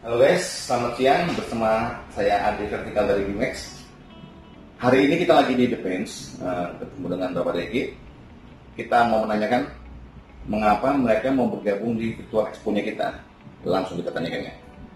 Halo guys, selamat siang bersama saya Adi Vertikal dari Bimex. Hari ini kita lagi di Defense, ketemu dengan Bapak Deki. Kita mau menanyakan mengapa mereka mau bergabung di virtual expo-nya kita. Langsung kita tanyakannya.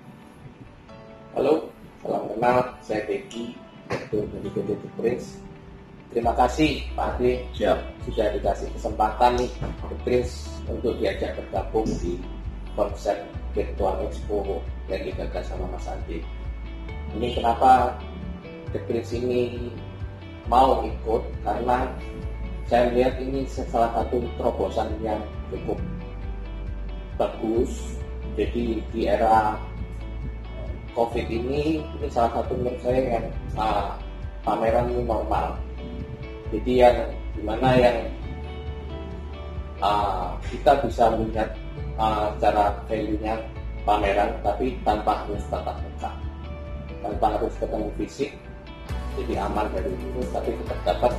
Halo, salam kenal, saya Deki, Direktur dari PT Prince. Terima kasih Pak Ade Siap. sudah dikasih kesempatan nih The Prince untuk diajak bergabung di konsep virtual expo yang digagas sama Mas Ade. Ini kenapa The Prince ini mau ikut, karena saya melihat ini salah satu terobosan yang cukup bagus. Jadi di era COVID ini salah satu menurut saya yang pameran ini normal. Jadi yang dimana yang kita bisa melihat cara value-nya pameran, tapi tanpa harus tatap muka, tanpa harus ketemu fisik, jadi aman dari itu, tapi tetap dapat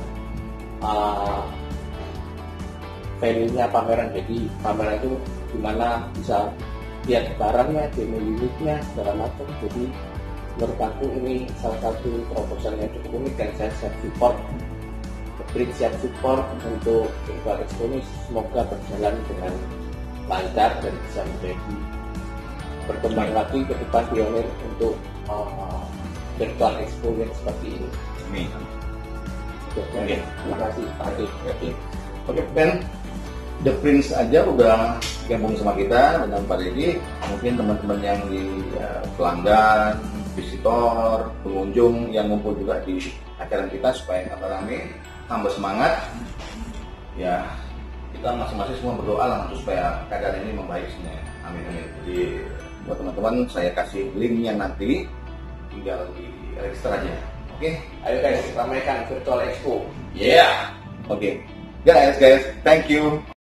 value-nya pameran. Jadi pameran itu dimana bisa lihat barangnya, demo unitnya, segala macam. Jadi menurut aku ini salah satu terobosan yang cukup unik dan saya siap support. Prince siap support untuk virtual expo ini, semoga berjalan dengan lancar dan bisa menjadi berkembang lagi ke depan pionir untuk virtual expo yang seperti ini. Amin. Oke. Terima kasih Pak Ade. Oke, Ben, The Prince aja udah gabung sama kita dengan Pak Deki. Mungkin teman-teman yang di pelanggan, visitor, pengunjung yang ngumpul juga di acara kita supaya tambah rame, tambah semangat. Ya, kita masing-masing semua berdoa lah supaya keadaan ini membaik semuanya. Amin, amin. Jadi buat teman-teman saya kasih linknya nanti, tinggal di register aja. Oke? Ayo guys, ramaikan virtual expo. Yeah. Oke. Guys, thank you.